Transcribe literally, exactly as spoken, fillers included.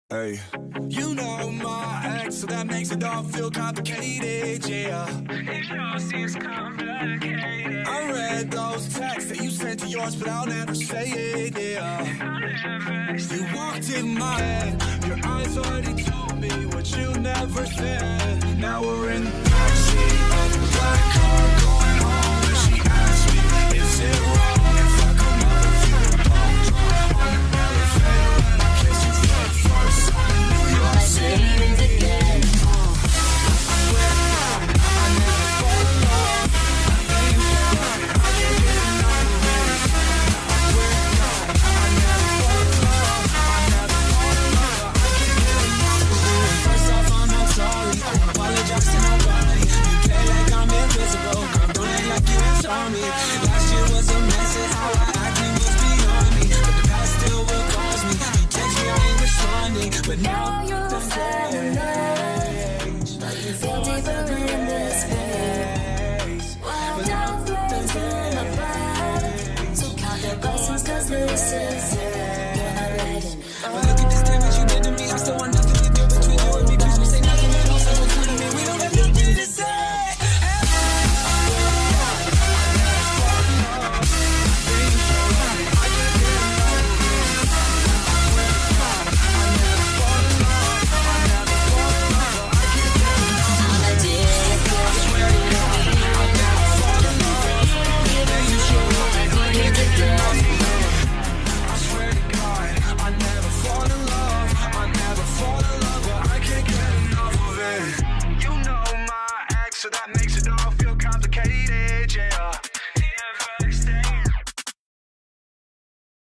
Hey, you know my ex, so that makes it all feel complicated, yeah. It all seems complicated. I read those texts that you sent to yours, but I'll never say it, yeah. I'll never say you walked in my head, your eyes already told me what you never said. Now we're in the backseat of the black car going home, and she asked me, is it wrong if I come up with you a bone drop on the elevator when I kiss you for the first time in New York City? Again, uh, I swear to God, I never fall in love. I ain't falling, I can't get enough of it. I swear to God, I never fall in love. I never fall in love. I can't get enough of it. First off, I'm not sorry. I don't apologize to nobody. You play like I'm invisible. Come don't act like you ain't saw me. Last year was a mess and how I acted was beyond me. But the past still will cause me. You text me, I ain't responding. But now